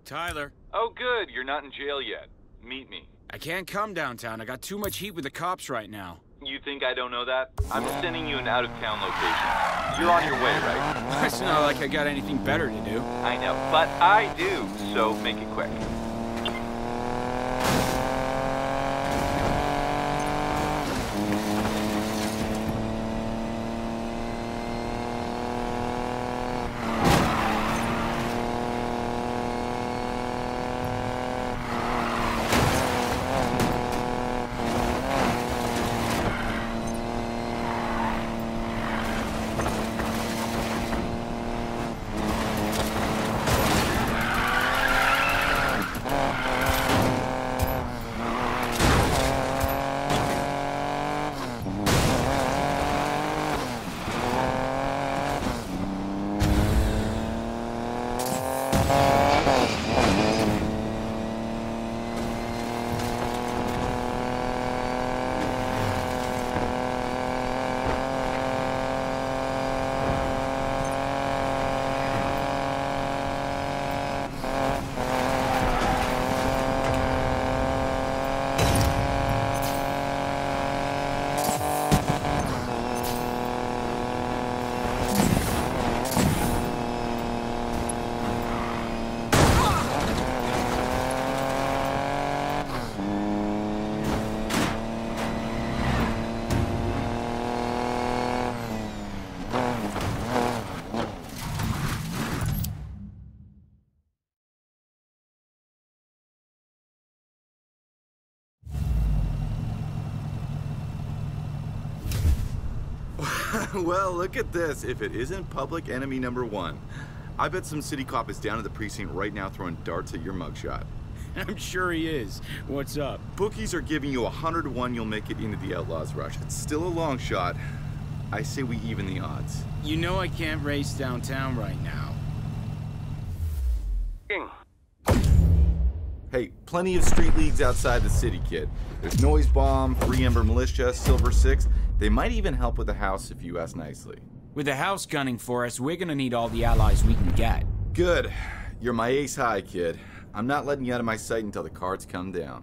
Tyler. Oh good, you're not in jail yet. Meet me. I can't come downtown. I got too much heat with the cops right now. You think I don't know that? I'm sending you an out-of-town location. You're on your way, right? It's not like I got anything better to do. I know, but I do, so make it quick. Well, look at this. If it isn't public enemy number one. I bet some city cop is down at the precinct right now throwing darts at your mugshot. I'm sure he is. What's up? Bookies are giving you 100 to 1 you'll make it into the Outlaws Rush. It's still a long shot. I say we even the odds. You know I can't race downtown right now. Hey, plenty of street leagues outside the city, kid. There's Noise Bomb, Free Ember Militia, Silver Six. They might even help with the house if you ask nicely. With the house gunning for us, we're gonna need all the allies we can get. Good. You're my ace high, kid. I'm not letting you out of my sight until the cards come down.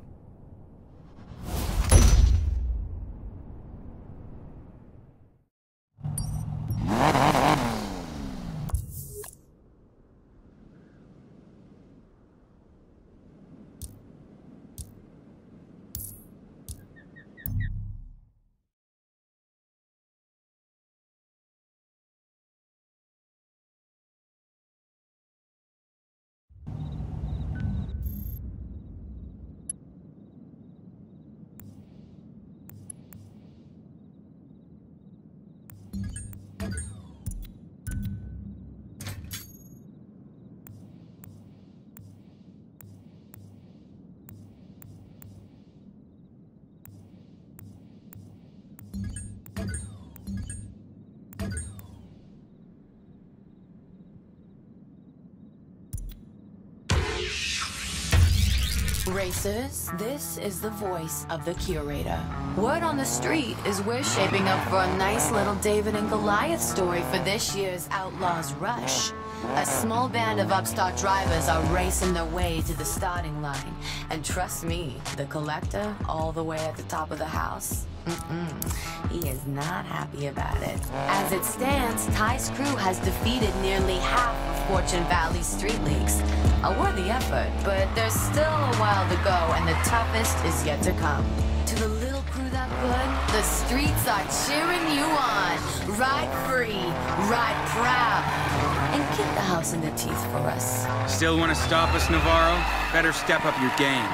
Racers, this is the voice of the curator. Word on the street is we're shaping up for a nice little David and Goliath story for this year's Outlaws Rush. A small band of upstart drivers are racing their way to the starting line. And trust me, the collector, all the way at the top of the house, he is not happy about it. As it stands, Ty's crew has defeated nearly half of Fortune Valley's street leagues. A worthy effort, but there's still a while to go, and the toughest is yet to come. To the little crew that good, the streets are cheering you on. Ride free, ride proud, and kick the house in the teeth for us. Still want to stop us, Navarro? Better step up your game.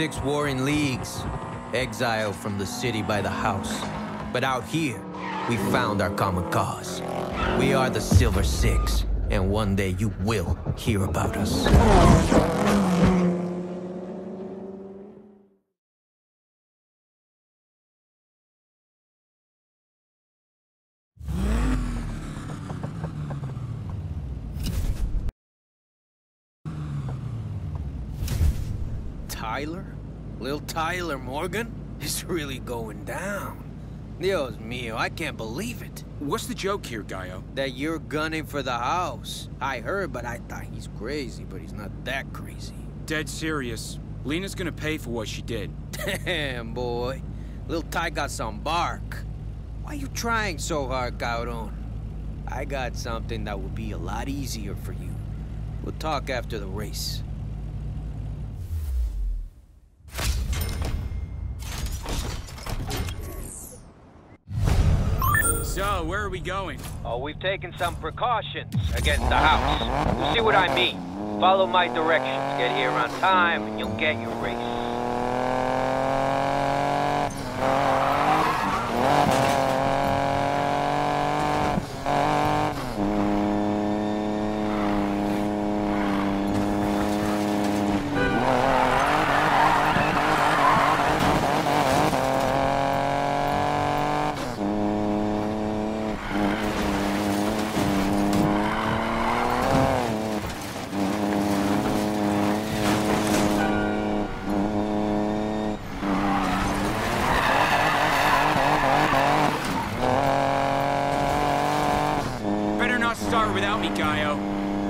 6 warring leagues, exiled from the city by the house. But out here, we found our common cause. We are the Silver Six, and one day you will hear about us. Tyler? Lil Tyler Morgan? It's really going down. Dios mío, I can't believe it. What's the joke here, Gaio? That you're gunning for the house. I heard, but I thought he's crazy, but he's not that crazy. Dead serious. Lena's gonna pay for what she did. Damn, boy. Lil Ty got some bark. Why you trying so hard, Cabrón? I got something that will be a lot easier for you. We'll talk after the race. So, where are we going? Oh, we've taken some precautions against the house. You see what I mean? Follow my directions. Get here on time, and you'll get your race. Start without me, Gaio.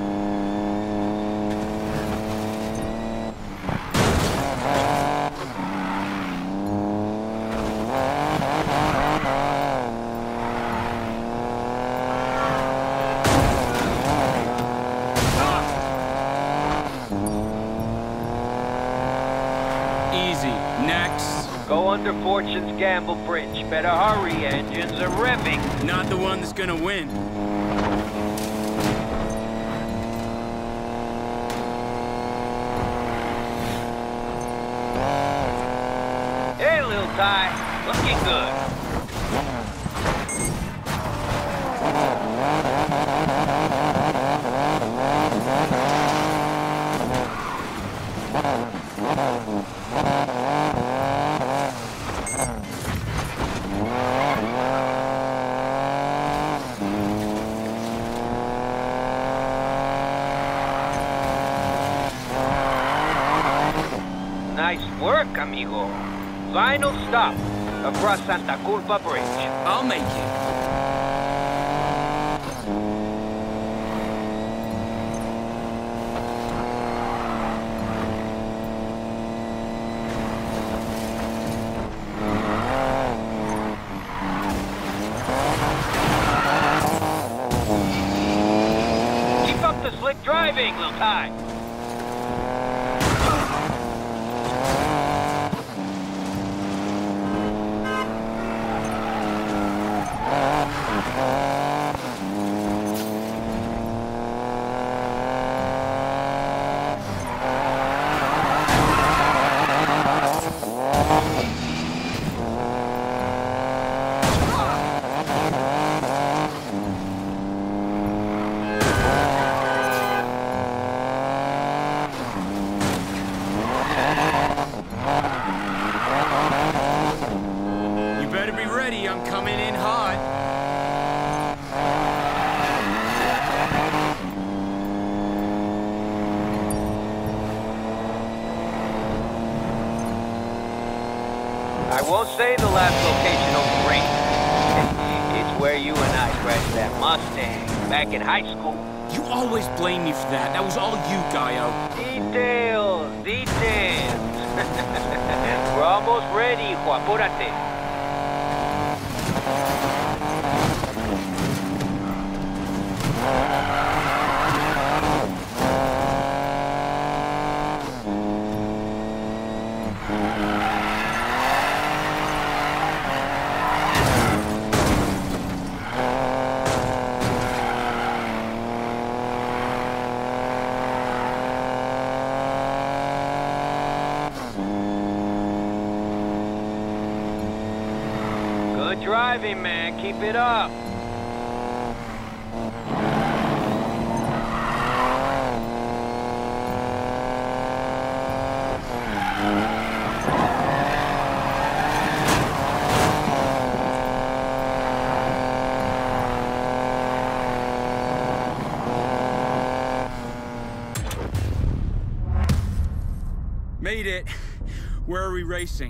Easy. Next. Go under Fortune's Gamble Bridge. Better hurry, engines are revving. Not the one that's gonna win. Hey, Lil Ty. Looking good. Nice work, amigo. Final stop across Santa Culpa Bridge. I'll make it. Keep up the slick driving, Lil Ty. I'm coming in hot. I won't say the last location over range. It's where you and I crashed that Mustang back in high school. You always blame me for that. That was all you, Gaio. Details, details. We're almost ready, hijo. Apúrate. driving, man. Keep it up. Made it. Where are we racing?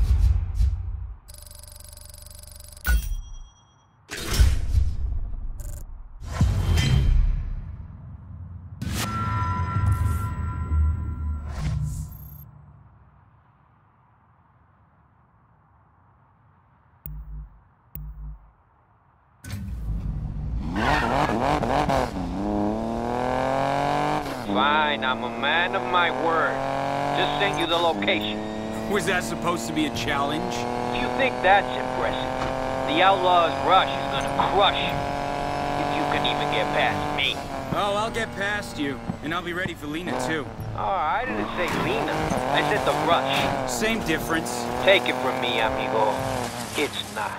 Fine, I'm a man of my word. Just sent you the location. Was that supposed to be a challenge? If you think that's impressive, the Outlaws' rush is gonna crush you. If you can even get past me. Oh, I'll get past you. And I'll be ready for Lena, too. Oh, I didn't say Lena. I said the rush. Same difference. Take it from me, amigo. It's not.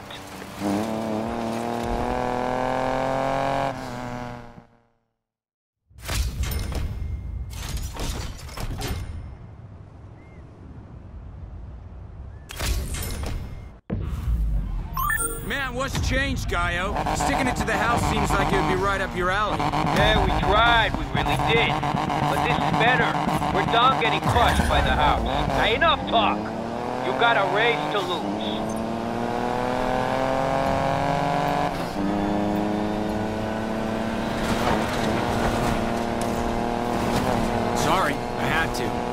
Man, what's changed, Gaio? Sticking it to the house seems like it would be right up your alley. Yeah, we tried. We really did. But this is better. We're done getting crushed by the house. Now, enough talk. You got a race to lose. Sorry, I had to.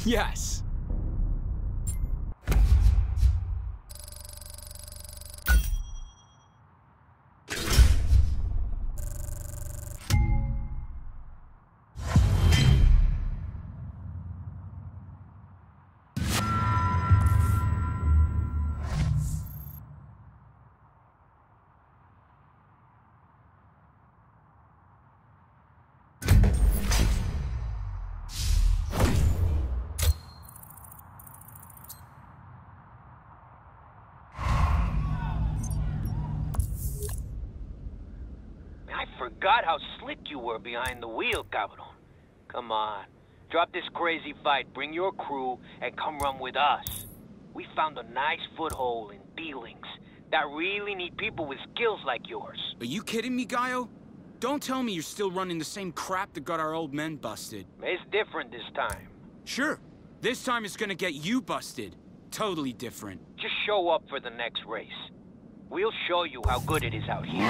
Yes. I forgot how slick you were behind the wheel, Cabron. Come on. Drop this crazy fight, bring your crew, and come run with us. We found a nice foothold in dealings that really need people with skills like yours. Are you kidding me, Gaio? Don't tell me you're still running the same crap that got our old men busted. It's different this time. Sure. This time it's gonna get you busted. Totally different. Just show up for the next race. We'll show you how good it is out here.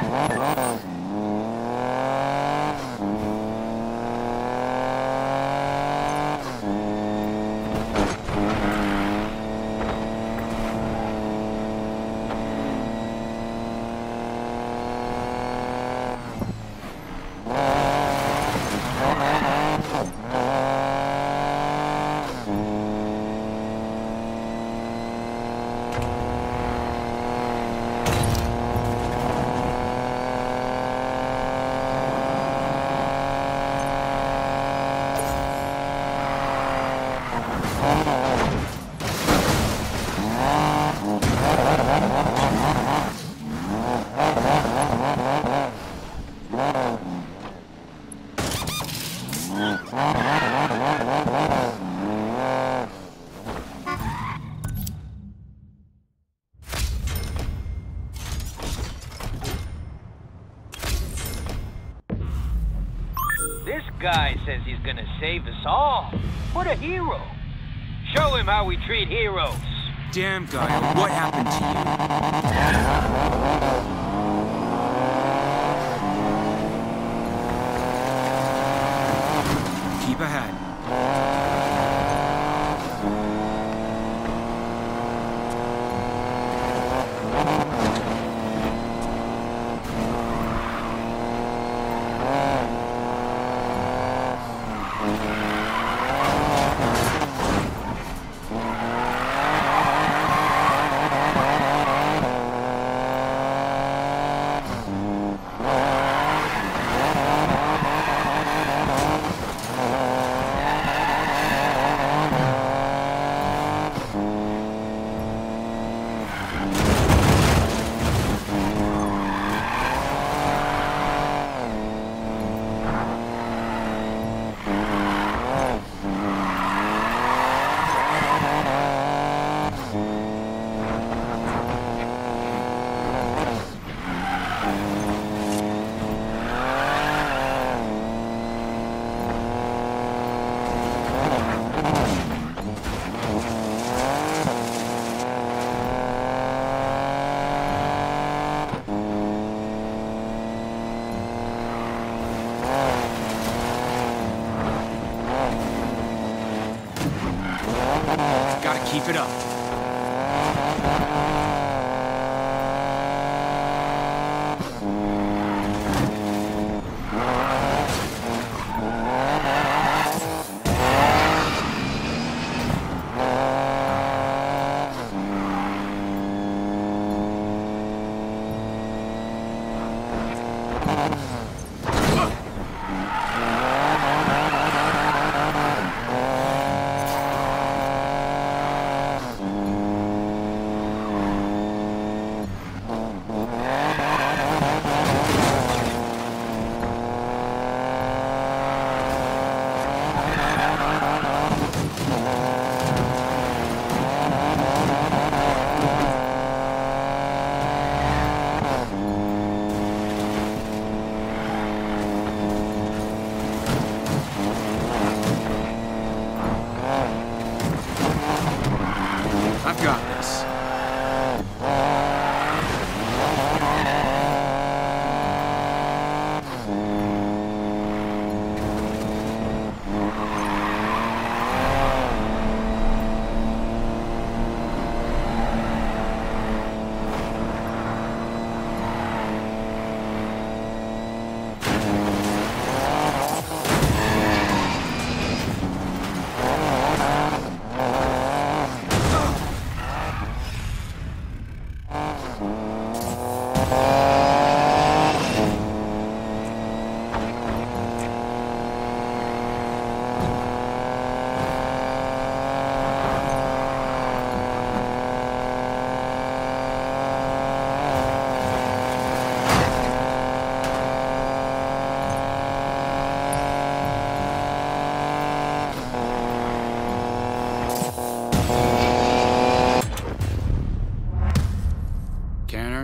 This guy says he's gonna save us all. What a hero. Show him how we treat heroes. Damn, Gaio, what happened to you? Keep ahead. Gotta keep it up. I've got this.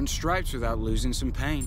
earn stripes without losing some paint.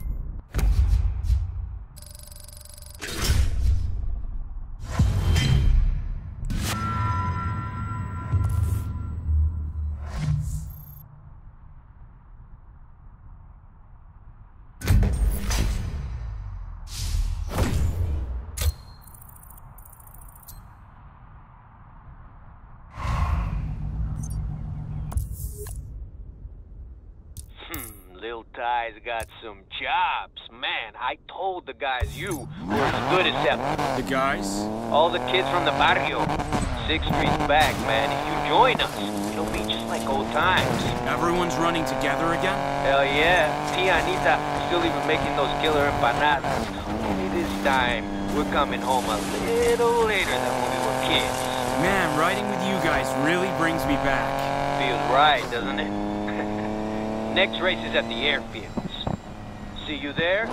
Lil Ty's got some chops. Man, I told the guys you were as good as ever. The guys? All the kids from the barrio. 6th Street's back, man. If you join us, it'll be just like old times. Everyone's running together again? Hell yeah. Tia Anita is still even making those killer empanadas. Only this time, we're coming home a little later than when we were kids. Man, riding with you guys really brings me back. Feels right, doesn't it? Next race is at the airfields. See you there?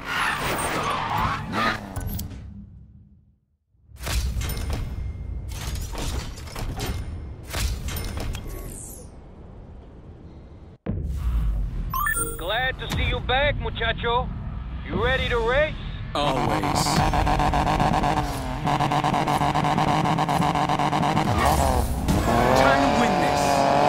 Glad to see you back, muchacho. You ready to race? Always. Time to win this.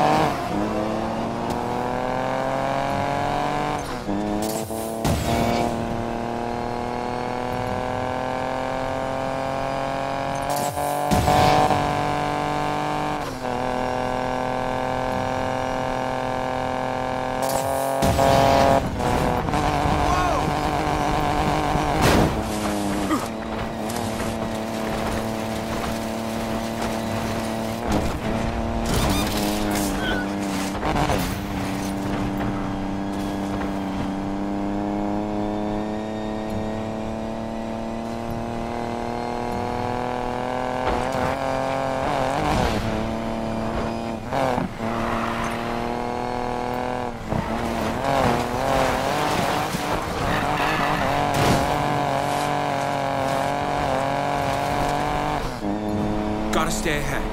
Gotta stay ahead.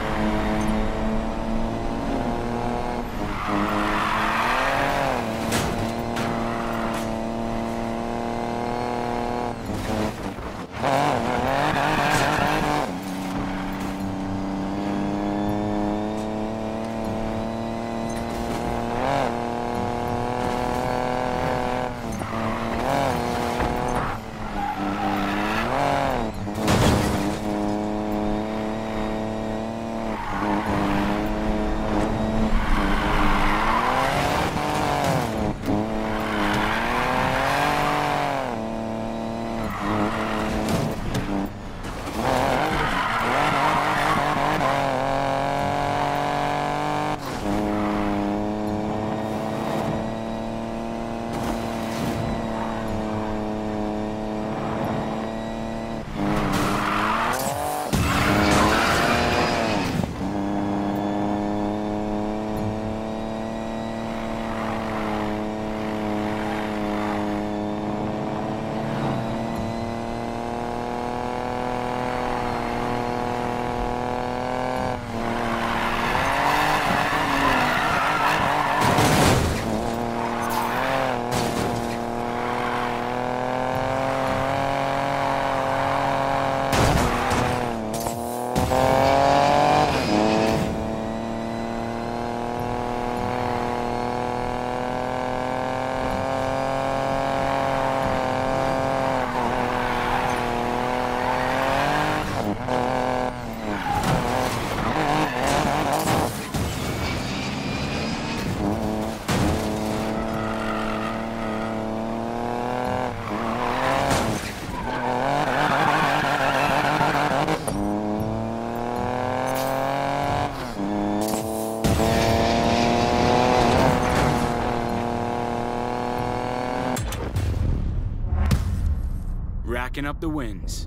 Racking up the wins.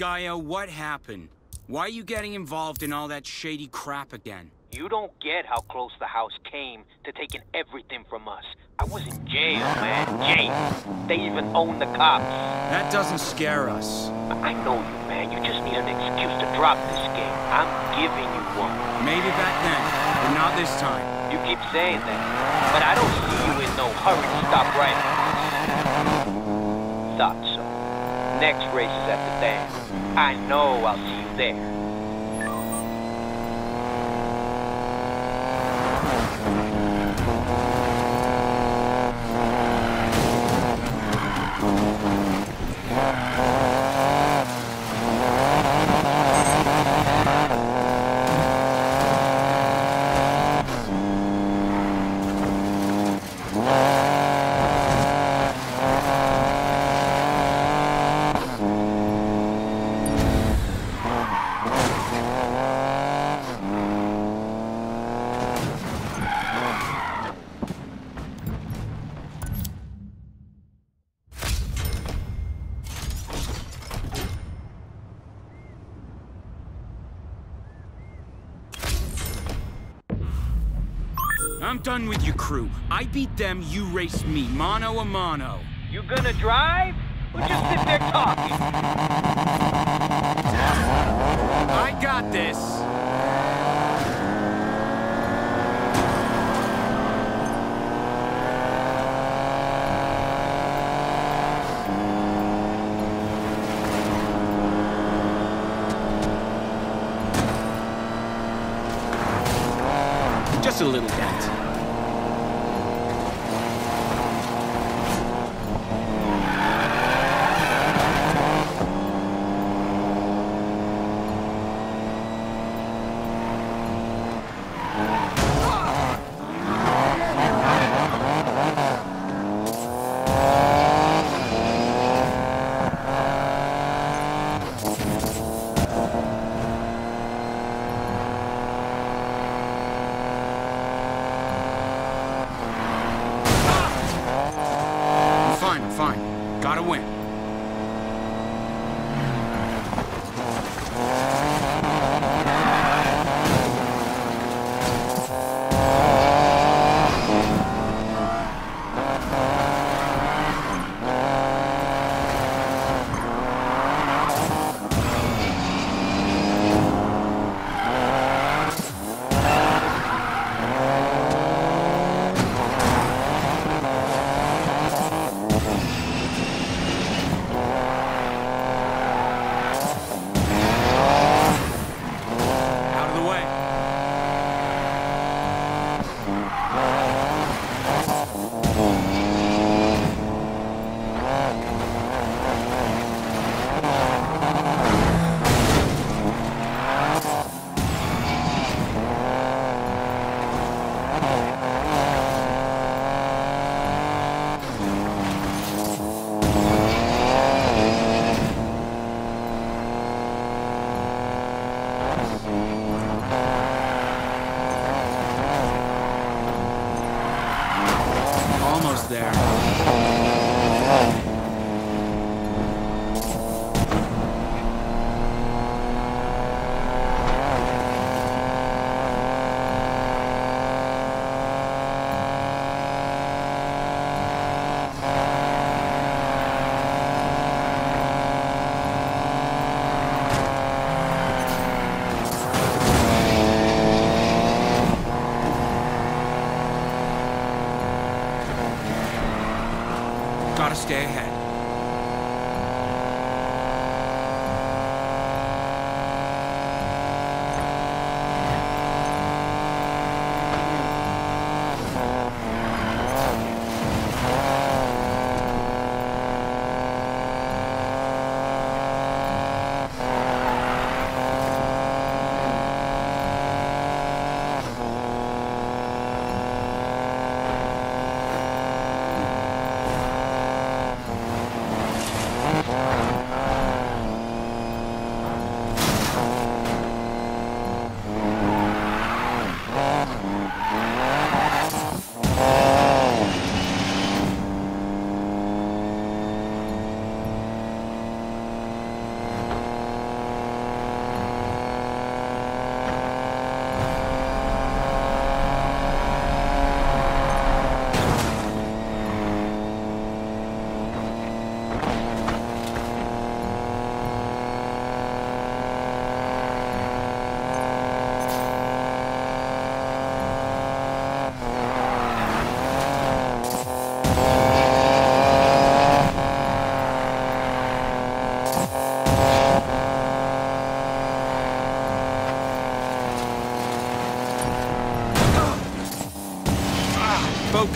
Gaio, what happened? Why are you getting involved in all that shady crap again? You don't get how close the house came to taking everything from us. I was in jail, man. Jail. They even own the cops. That doesn't scare us. I know you, man. You just need an excuse to drop this game. I'm giving you one. Maybe back then, but not this time. You keep saying that, but I don't see you in no hurry to stop right now. Thought so. Next race is at the dance. I know I'll see you there. I'm done with you, crew. I beat them, you race me, mano a mano. You gonna drive? Or just sit there talking? I got this. Just a little dent.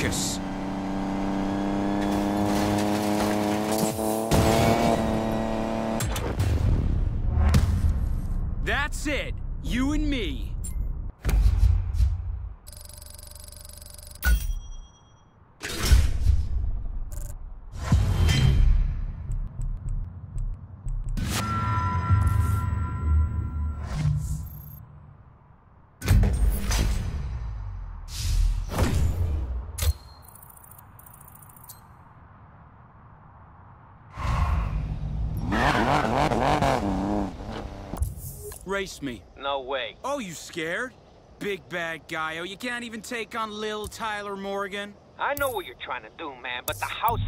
focus. That's it. You and me. Race me. No way. Oh, you scared? Big bad guy. Oh, you can't even take on Lil Tyler Morgan? I know what you're trying to do, man, but the house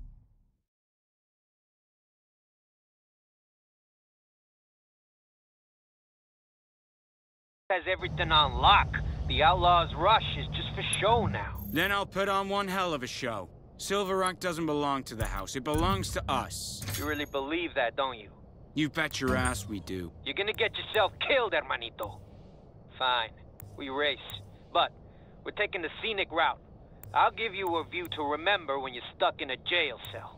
has everything on lock. The Outlaws' rush is just for show now. Then I'll put on one hell of a show. Silver Rock doesn't belong to the house. It belongs to us. You really believe that, don't you? You bet your ass we do. You're gonna get yourself killed, hermanito. Fine. We race. But we're taking the scenic route. I'll give you a view to remember when you're stuck in a jail cell.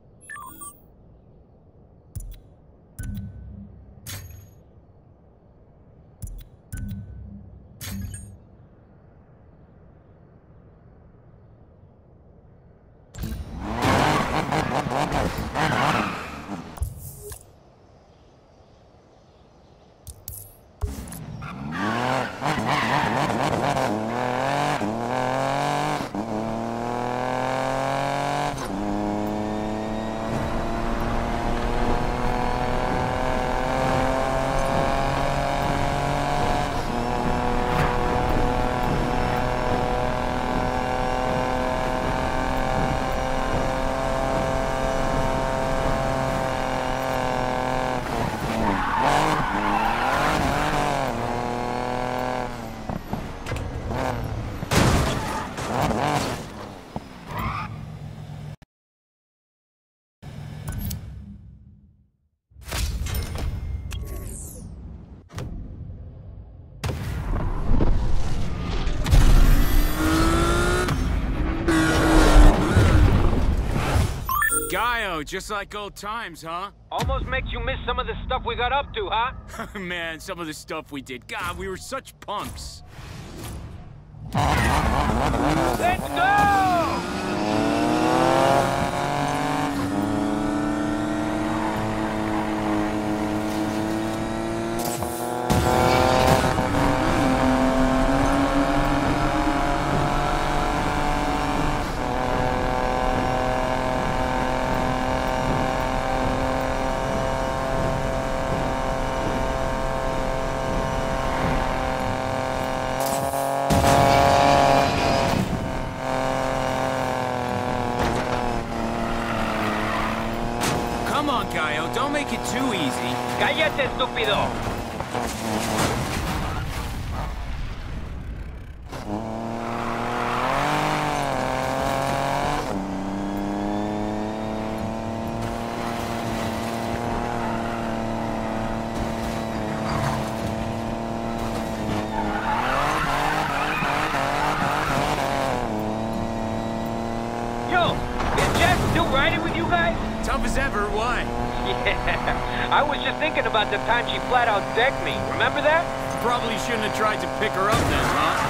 Gaio, just like old times, huh? Almost makes you miss some of the stuff we got up to, huh? Man, some of the stuff we did. God, we were such punks. Let's go! Come on, Gaio, don't make it too easy. ¡Cállate, estúpido! Yo, is Jess still riding with you guys? Tough as ever, why? Yeah, I was just thinking about the time she flat out decked me. Remember that? Probably shouldn't have tried to pick her up then, huh?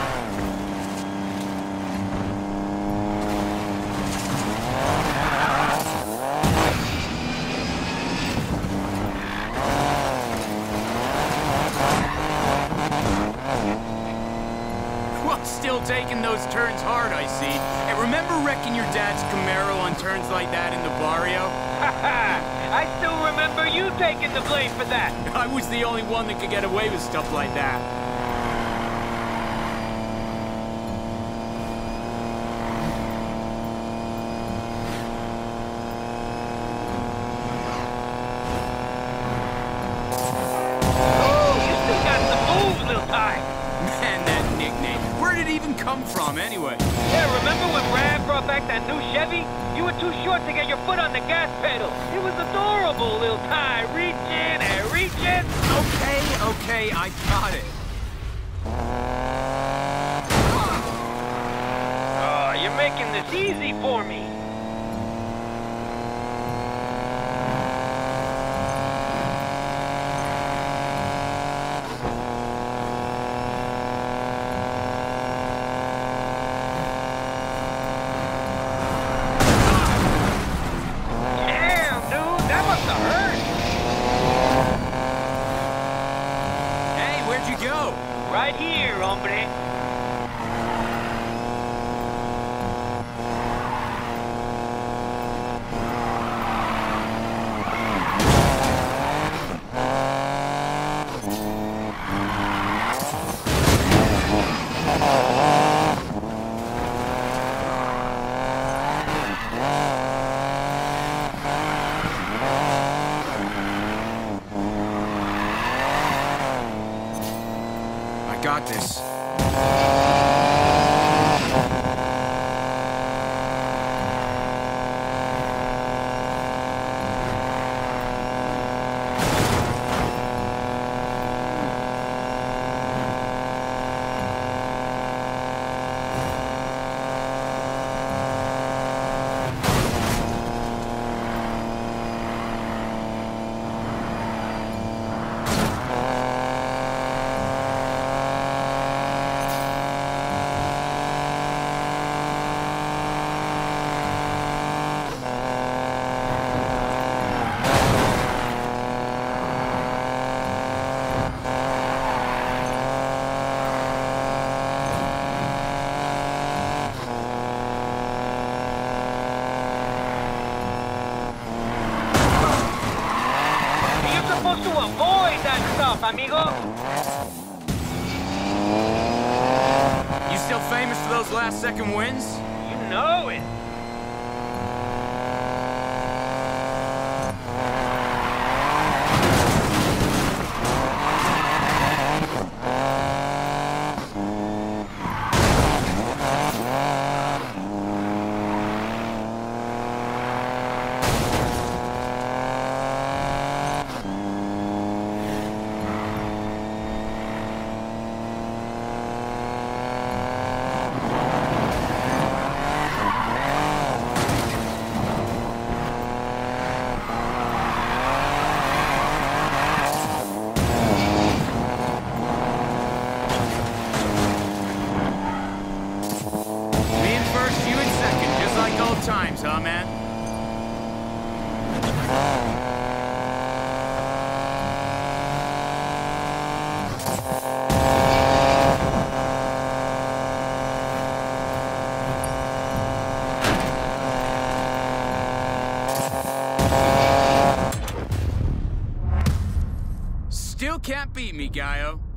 Well, still taking those turns hard, I see. And remember wrecking your dad's Camaro on turns like that in the barrio? I still remember you taking the blame for that. I was the only one that could get away with stuff like that. Oh, you still got some moves, little Ty. Man, that nickname. Where did it even come from, anyway? Yeah, remember when Brad brought back that new Chevy? You were too short to get your foot on the gas pedal. It was adorable, little Ty. Reaching and reaching. Okay, I got it. Oh, you're making this easy for me. Damn, dude, that must have hurt. Hey, where'd you go? Right here, hombre. I got this. Supposed to avoid that stuff, amigo. You still famous for those last-second wins? You know it. Times, huh, man? Still can't beat me, Gaio.